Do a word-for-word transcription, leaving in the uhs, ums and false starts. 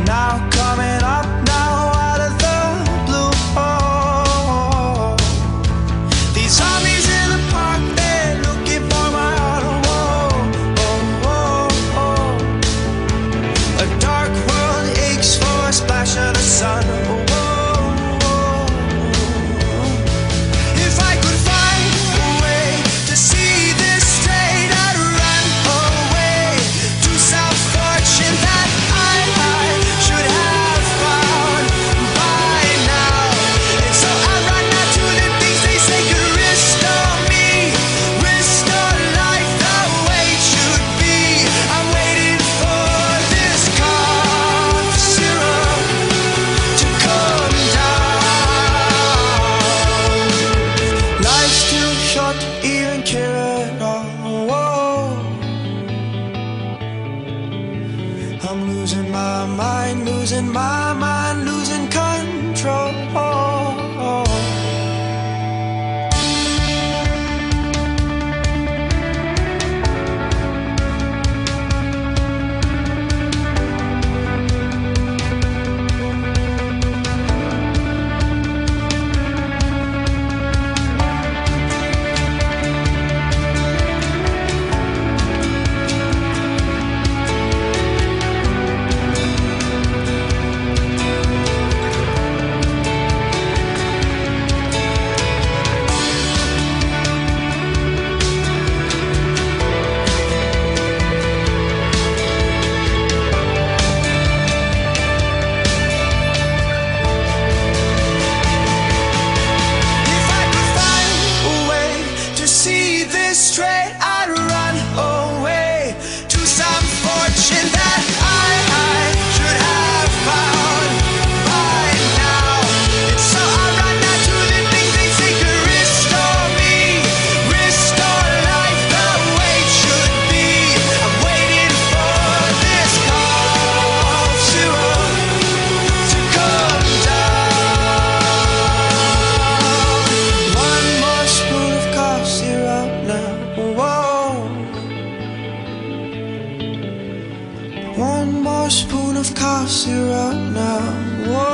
Now coming up now out of the blue. Oh, these zombies in the park, they're looking for my heart. Oh, oh, oh, oh. A dark world aches for a splash of the sun. Oh, oh, oh. If I could find a way to see this straight, I'd run away to some fortune that I, I should have found by now. And so I run out to the things they say could restore me, restore life the way it should be. I'm waiting for this cough syrup to come down. Life's too short to even care at all. I'm losing my mind, losing my mind, losing control. If I could find a way to see this straight, I'd run away to some fortune that I, I should have found by now. And so I run out to the things they say could restore me, restore life the way it should be. I'm waiting for this cough syrup to come down. One more spoon of cough syrup now. Whoa. One more spoon of cough syrup now. Whoa.